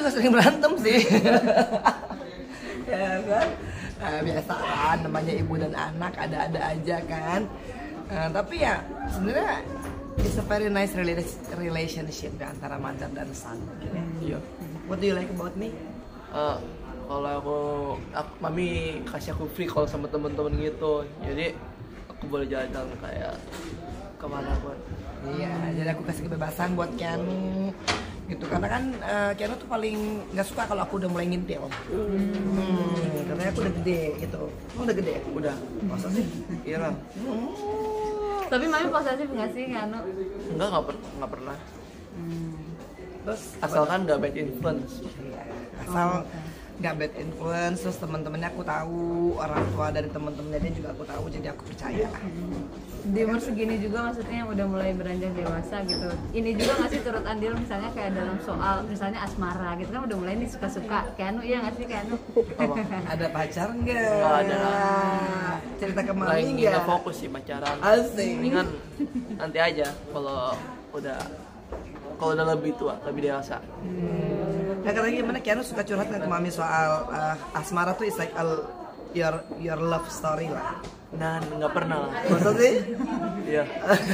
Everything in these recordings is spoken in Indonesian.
juga sering berantem sih. Ya kan, biasa kan, namanya ibu dan anak ada-ada aja kan. Tapi ya sebenarnya it's a very nice relationship antara mother dan son. Iya. What do you like about me? Kalau aku mami kasih aku free kalau sama temen-temen gitu, jadi aku boleh jalan-jalan kayak kemana pun. Iya, jadi aku kasih kebebasan buat Keanu gitu, karena kan Keanu tuh paling nggak suka kalau aku udah mulai ngintil. Karena aku udah gede gitu. Kamu udah gede? Udah. Masa sih? Iya lah. Tapi mami posesif nggak sih Keanu? Nggak pernah. Terus Asalkan nggak bad influence. asal nggak bad influence, terus teman-temannya aku tahu, orang tua dari teman-temannya dia juga aku tahu, jadi aku percaya. Di umur segini juga maksudnya udah mulai beranjak dewasa gitu. Ini juga nggak sih turut andil misalnya kayak dalam soal misalnya asmara gitu kan udah mulai nih suka-suka Keanu, iya nggak sih Keanu? Ada pacar nggak? Nggak ada. Cerita ke mami Lagi nggak? nggak fokus sih pacaran. Asik. Mendingan nanti aja kalau udah lebih tua, lebih dewasa. Nah, katanya gimana Keanu suka curhat nggak ke mami soal asmara tuh is like your love story lah. Nah, nggak pernah lah. Maksud sih? Iya.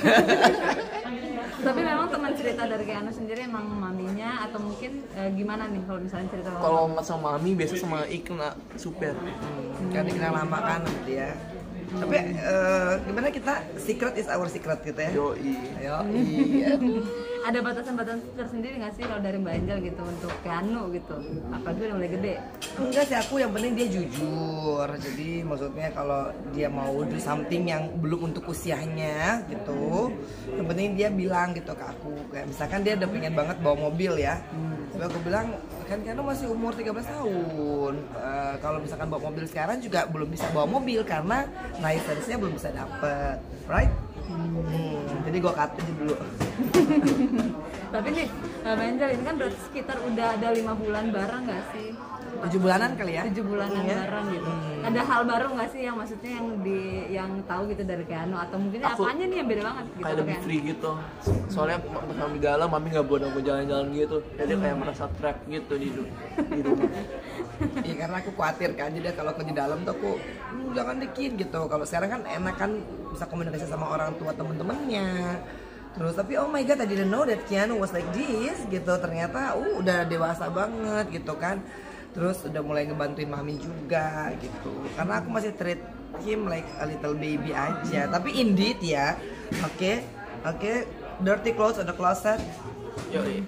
Tapi memang teman cerita dari Keanu sendiri emang maminya atau mungkin gimana nih kalau misalnya cerita Kalau nggak sama mami, biasa sama Ikna super. Kan dikenal lama kan sama dia. Tapi gimana kita secret is our secret gitu ya? Yoi. Ayo, iya. ada batasan-batasan tersendiri nggak sih kalau dari Mbak Angel gitu untuk Keanu gitu? Apalagi udah mulai gede. Enggak sih, aku yang penting dia jujur. Jadi maksudnya kalau dia mau do something yang belum untuk usianya gitu, yang penting dia bilang gitu ke aku. Kayak misalkan dia udah pengen banget bawa mobil ya. Tapi aku bilang, kan Keanu masih umur 13 tahun. Kalau misalkan bawa mobil sekarang juga belum bisa bawa mobil karena license-nya belum bisa dapet, right? Jadi gue cut aja dulu. Tapi nih Mbak Angel ini kan berarti sekitar udah ada 5 bulan bareng nggak sih? 7 bulanan kali ya? 7 bulanan bareng gitu. Ada hal baru nggak sih yang maksudnya yang tahu gitu dari Keanu atau mungkin apanya nih yang beda banget gitu? Kayak lebih free gitu. Soalnya pas di dalam mami nggak buat aku jalan-jalan gitu. Jadi kayak merasa trap gitu di rumah. Iya, karena aku khawatir kan, jadi kalau aku di dalam tuh aku jangan dikit gitu. Kalau sekarang kan enak kan bisa komunikasi sama orang tua temen-temennya. Terus tapi oh my god, I didn't know that Keanu was like this gitu. Ternyata udah dewasa banget gitu kan. Terus udah mulai ngebantuin mami juga gitu. Karena aku masih treat him like a little baby aja. Tapi indeed ya, oke, dirty clothes on the closet. Yoi.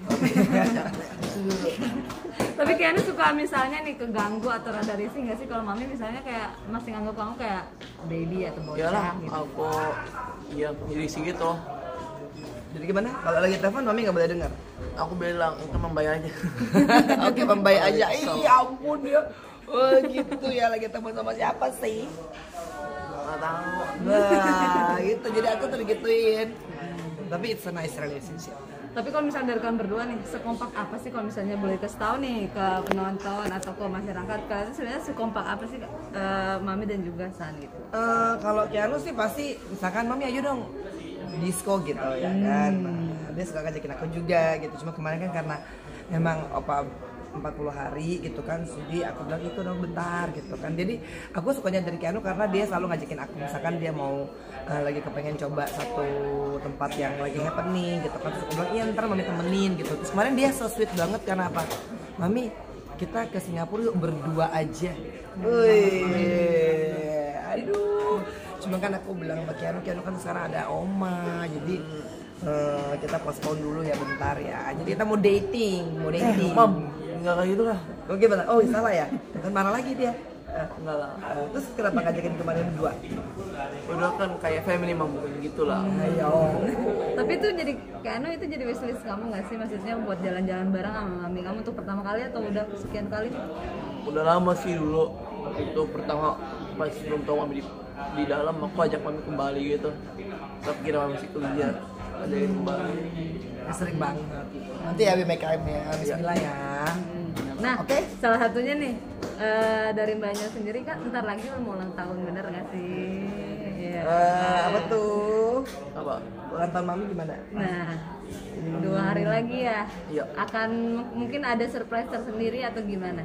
Tapi Keanu suka misalnya nih keganggu atau rada risih nggak sih kalau mami misalnya kayak masih nganggap kamu kayak baby atau bocah Iyalah, gitu? aku risih gitu. Jadi gimana? Kalau lagi telepon mami nggak boleh dengar. Aku bilang itu membayar aja. Oke, membayar aja. Iya ampun ya. Oh gitu ya, lagi telepon sama siapa sih? Nggak tahu. Nah, gitu. Jadi aku tuh digituin. Tapi it's a nice relationship. Tapi kalau misalnya dari kalian berdua nih, sekompak apa sih kalau misalnya boleh kasih tahu nih ke penonton atau ke masyarakat, kalian sebenarnya sekompak apa sih mami dan juga San gitu? Kalau Keanu sih pasti misalkan mami ayo dong disco gitu ya kan. Nah, dia suka ngajakin aku juga gitu. Cuma kemarin kan karena memang opa 40 hari gitu kan, jadi aku bilang itu dong bentar gitu kan. Jadi aku sukanya dari Keanu karena dia selalu ngajakin aku, misalkan dia mau lagi kepengen coba satu tempat yang lagi happening gitu kan, terus aku bilang iya ntar mami temenin gitu. Terus kemarin dia so sweet banget karena apa, mami kita ke Singapura yuk berdua aja. Wih, aduh. Cuma kan aku bilang sama Keanu kan sekarang ada oma, jadi kita postpone dulu ya bentar ya. Jadi kita mau dating. Mam, nggak kayak gitu lah. Oh gimana? Oh salah ya? Kan marah lagi dia. Enggak lah. Terus kenapa ngajakin kemarin berdua? Udah kan kayak family mam, bukan gitu lah. Ayo. Tapi itu jadi Keanu itu jadi wishlist kamu nggak sih, maksudnya buat jalan-jalan bareng sama mami kamu untuk pertama kali atau udah sekian kali? Udah lama sih dulu. Itu pertama pas belum tahu mami di dalam, aku ajak mami kembali gitu. Tapi kira mami masih kerja, ajakin kembali. Sering banget. Nanti ya we make time ya. Bismillah ya. Nah, Oke. salah satunya nih dari Mbaknya sendiri kan ntar lagi mau ulang tahun, bener nggak sih? Iya. Apa tuh? Apa? Ulang tahun mami gimana? Nah, 2 hari lagi ya. Iya. Akan mungkin ada surprise tersendiri atau gimana?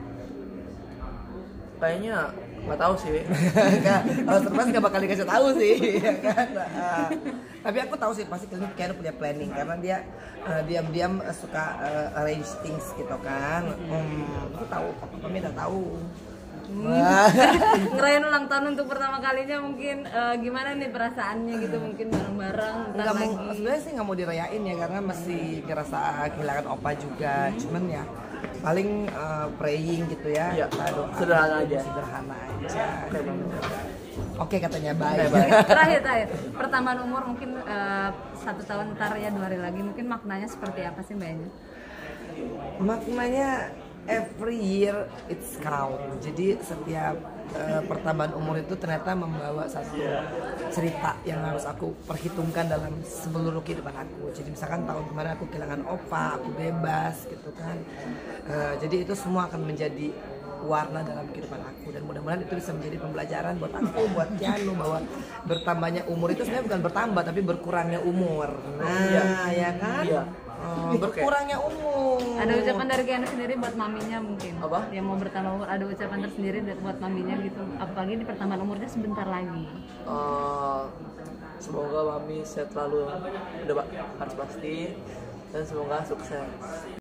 Kayaknya nggak tahu sih. Kalau surprise nggak bakal dikasih tahu sih, ya kan? Tapi aku tahu sih pasti Keanu punya planning karena dia diam-diam suka arrange things gitu kan. Aku tahu, mami udah tahu. Ngerayain ulang tahun untuk pertama kalinya mungkin gimana nih perasaannya gitu, mungkin bareng-bareng ntar Nggak mau, lagi. sebenarnya sih nggak mau dirayain ya karena masih ngerasa kehilangan opa juga. Cuman ya paling praying gitu ya. Iya, Kita doa. sederhana aja. Sederhana aja. Oke, Bang. Oke katanya bye. Terakhir pertambahan umur mungkin 1 tahun ntar ya 2 hari lagi, mungkin maknanya seperti apa sih Mbak Eni? Maknanya every year it's count. Jadi setiap pertambahan umur itu ternyata membawa satu cerita yang harus aku perhitungkan dalam seluruh kehidupan aku. Jadi misalkan tahun kemarin aku kehilangan opa, aku bebas gitu kan. Jadi itu semua akan menjadi warna dalam kehidupan aku dan mudah-mudahan itu bisa menjadi pembelajaran buat aku, buat Keanu bahwa bertambahnya umur itu sebenarnya bukan bertambah tapi berkurangnya umur. Nah, ya kan? Iya. Berkurangnya umur. Ada ucapan dari Keanu sendiri buat maminya mungkin? Apa? Yang mau bertambah umur, ada ucapan tersendiri buat maminya gitu? Apalagi di pertambahan umurnya sebentar lagi. Semoga mami sehat selalu, udah Pak, harus pasti, dan semoga sukses.